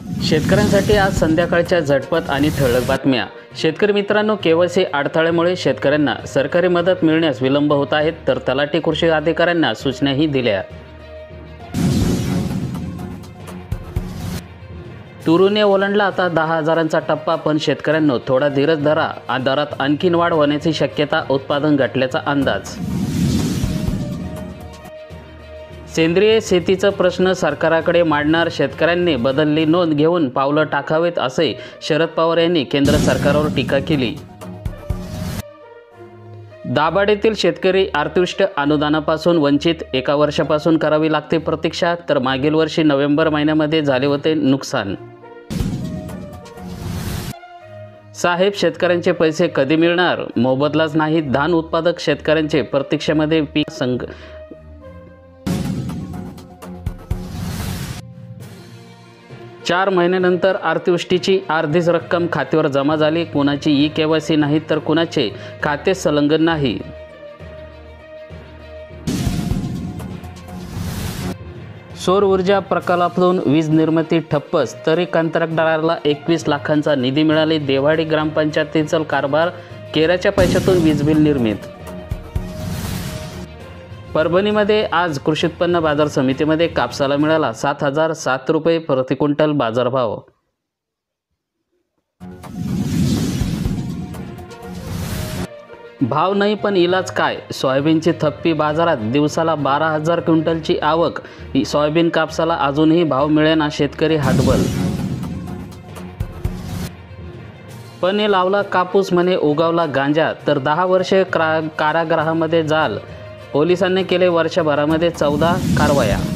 शेतकऱ्यांसाठी आज संध्याकाळच्या झटपट आणि ठळक बातम्या। शेतकरी मित्रांनो, केवायसी अडथळ्यामुळे शेतकऱ्यांना सरकारी मदत मिळण्यास विलंब होत आहेत, तर तलाठी कृषी अधिकाऱ्यांना सूचनाही दिल्या। तुरुने ओलांडला आता 10,000चा टप्पा, पण शेतकऱ्यांनो थोडा धीरज धरा, दरात आणखीन वाढ होण्याची शक्यता, उत्पादन घटल्याचा अंदाज। सेंद्रिय शेतीचा प्रश्न सरकाराकडे मांडणार, शेतकऱ्यांनी बदलली नोंद घेऊन पावलं टाकावेत, असे शरद पवार यांनी केंद्र सरकारवर टीका केली। दाभाडेतील शेतकरी अतिवृष्टी अनुदानापासून वंचित, 1 वर्षापासून करावी लागते प्रतीक्षा, तर मागील वर्षी नोव्हेंबर महिन्यामध्ये झाले होते नुकसान। साहेब, शेतकऱ्यांचे पैसे कधी मिळणार? मोबदलाच नाही, धान उत्पादक शेतकऱ्यांचे प्रतीक्षेमध्ये पीक संघ। 4 महिन्यानंतर अतिवृष्टीची अर्धीच रक्कम खात्यावर जमा झाली, कुणाची ई-केवायसी नाही तर कुणाचे खाते संलग्न नाही। सौर ऊर्जा प्रकल्पातून वीज निर्मिती ठप्पच, तरी कंत्राटदाराला 21 लाखांचा निधी मिळाले। देवाडी ग्रामपंचायतीचा कारभार, केराच्या पैशातून वीज बिल निर्मित। परभणीमध्ये आज कृषी उत्पन्न बाजार समितीमध्ये कापसाला मिळाला 7,007 रुपये प्रति क्विंटल बाजारभाव। भाव नाही पण इलाज काय? सोयाबीनची थप्पी बाजारात, दिवसाला 12,000 क्विंटलची आवक, सोयाबीन कापसाला अजूनही भाव मिळेना, शेतकरी हतबल। पणे लावला कापूस म्हणे उगवला गांजा, तर 10 वर्षे कारागृहामध्ये जाल, पोलिसांनी केले वर्षभरामध्ये 14 कारवाया।